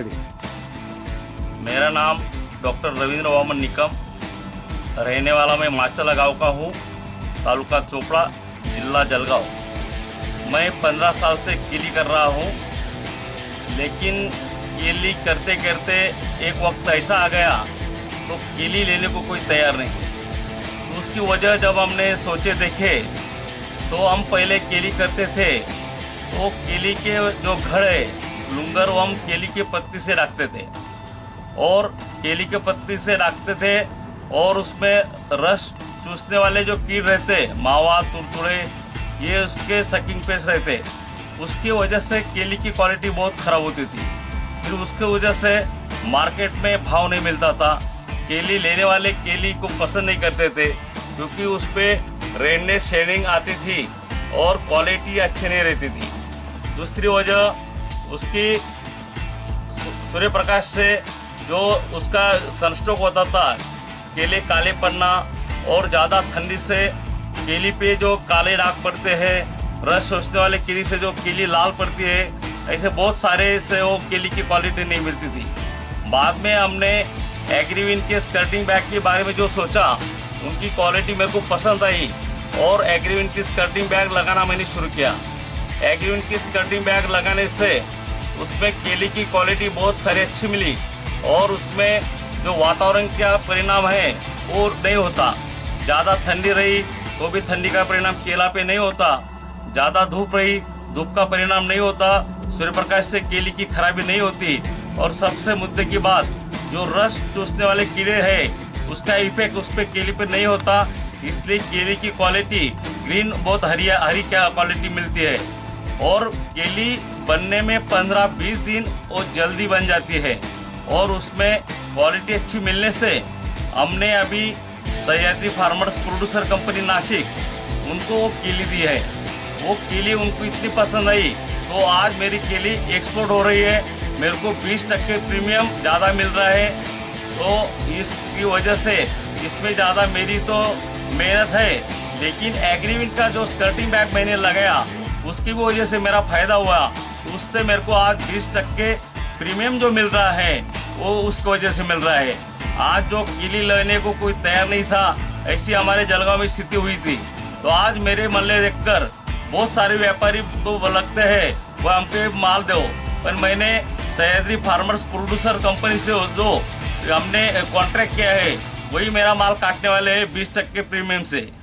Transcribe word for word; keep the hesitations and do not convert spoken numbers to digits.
करिए। मेरा नाम डॉक्टर रविंद्र वामन निकम, रहने वाला मैं माचला गांव का हूँ, तालुका चोपड़ा, जिला जलगांव। मैं पंद्रह साल से केली कर रहा हूँ, लेकिन केली करते करते एक वक्त ऐसा आ गया तो केली लेने को कोई तैयार नहीं। तो उसकी वजह जब हमने सोचे देखे तो हम पहले केली करते थे तो केली के जो घड़ है लुंगर वो हम केली के पत्ती से रखते थे और केली के पत्ती से रखते थे और उसमें रस चूसने वाले जो कीड़ रहते, मावा, तुरतुड़े, ये उसके सकिंग पेस्ट रहते। उसकी वजह से केली की क्वालिटी बहुत ख़राब होती थी। फिर उसके वजह से मार्केट में भाव नहीं मिलता था। केली लेने वाले केली को पसंद नहीं करते थे क्योंकि उस पर रेडनेस शेडिंग आती थी और क्वालिटी अच्छी नहीं रहती थी। दूसरी वजह उसकी सूर्य प्रकाश से जो उसका सनस्ट्रोक होता था, केले काले पड़ना और ज़्यादा ठंडी से केली पे जो काले दाग पड़ते हैं, रस सोचने वाले केली से जो केली लाल पड़ती है, ऐसे बहुत सारे से वो केली की क्वालिटी नहीं मिलती थी। बाद में हमने एग्रीविन के स्कर्टिंग बैग के बारे में जो सोचा, उनकी क्वालिटी मेरे को पसंद आई और एग्रीविन की स्कर्टिंग बैग लगाना मैंने शुरू किया। एग्रीविन की स्कर्टिंग बैग लगाने से उसमें केली की क्वालिटी बहुत सारी अच्छी मिली और उसमें जो वातावरण का परिणाम है वो नहीं होता। ज़्यादा ठंडी रही तो भी ठंडी का परिणाम केला पे नहीं होता, ज़्यादा धूप रही धूप का परिणाम नहीं होता, सूर्य प्रकाश से केली की खराबी नहीं होती और सबसे मुद्दे की बात, जो रस चूसने वाले कीड़े हैं उसका इफेक्ट उस पर केली पे नहीं होता। इसलिए केली की क्वालिटी ग्रीन बहुत हरिया हरी क्या क्वालिटी मिलती है और केली बनने में पंद्रह बीस दिन वो जल्दी बन जाती है और उसमें क्वालिटी अच्छी मिलने से हमने अभी Sahyadri farmers producer company Nashik, उनको वो केली दी है। वो केली उनको इतनी पसंद आई तो आज मेरी केली एक्सपोर्ट हो रही है। मेरे को बीस टक्के प्रीमियम ज़्यादा मिल रहा है। तो इसकी वजह से इसमें ज़्यादा मेरी तो मेहनत है, लेकिन एग्रीविन का जो स्कर्टिंग बैग मैंने लगाया उसकी भी वजह से मेरा फ़ायदा हुआ। उससे मेरे को आज बीस टक्के प्रीमियम जो मिल रहा है वो उसकी वजह से मिल रहा है। आज जो केली लेने को कोई तैयार नहीं था, ऐसी हमारे जलगांव में स्थिति हुई थी। तो आज मेरे मल्ले देखकर बहुत सारे व्यापारी तो लगते हैं वो हमके माल दो, पर मैंने सह्याद्री फार्मर्स प्रोड्यूसर कंपनी से जो हमने कॉन्ट्रैक्ट किया है वही मेरा माल काटने वाले हैं बीस टक्के प्रीमियम से।